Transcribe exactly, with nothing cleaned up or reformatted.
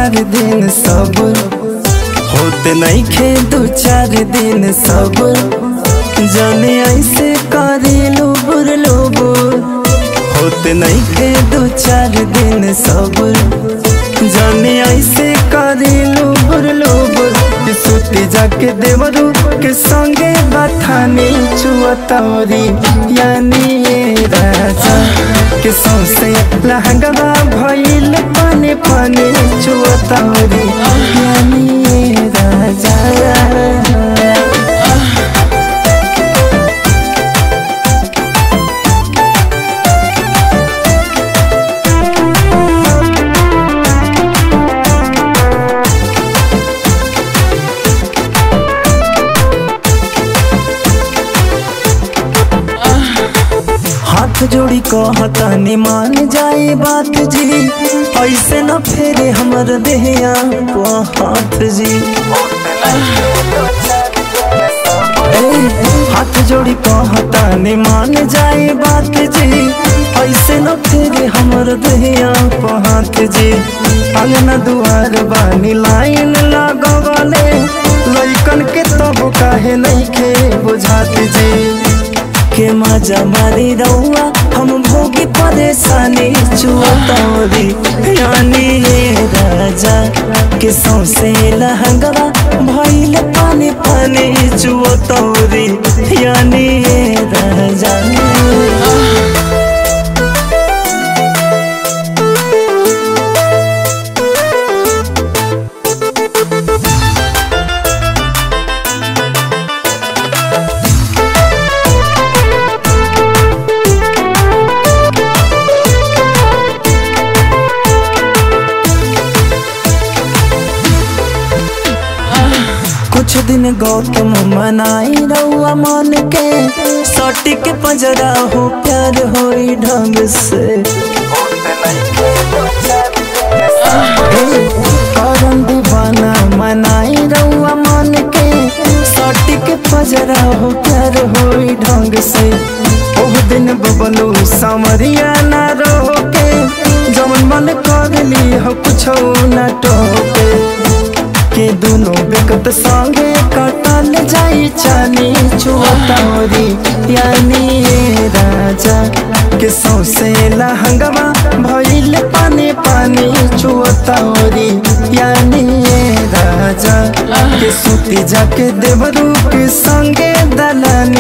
चार दिन सब्र होते नहीं खे दो चार दिन सब्र जाने ऐसे करे लुबुर लुबुर होते नहीं खे दो चार दिन सब्र जाने ऐसे करे लुबुर लुबुर सुते जाके देवरू के संगे बथाने चुअतौरी यानी ये राजा के सौसे लहंगवा भइल पाने पाने चुअतौरी यानी ये राजा। हाथ जोड़ी कहता ने मान जाए बात जी ऐसे न फेरे हमर देहिया हाथ जी। हाथ जोड़ी कहता ने मान जाए बात जी ऐसे न फेरे हमर देहिया हाथ जी। अंगना दुआर बानी लाइन लगवले लइकन के तब काहे नहीं खे बुझात जी के मजा मारी रउआ हम भोगी परेशानी चुअतौरी यानी ये राजा के सौसे लहंगवा भइल पानी पानी चुअतौरी यानी ये राजा। कुछ दिन गौतम मनाई रउआ मन के सटी के पंजरा हो प्यार होई ढंग से करम दीवाना मनाई रउआ मन के सटी के पंजरा हो प्यार होई ढंग से। ओह दिन बबलू सामरिया ना रोके जमन मन कर ली हो कुछ न टोके के दोनों बेकत संगे कटल जाई चानी चुअतौरी यानी ये राजा के सौसे लहंगवा भइल पानी पानी चुअतौरी यानी ये राजा के सुती जाके देवरू के संगे दलानी।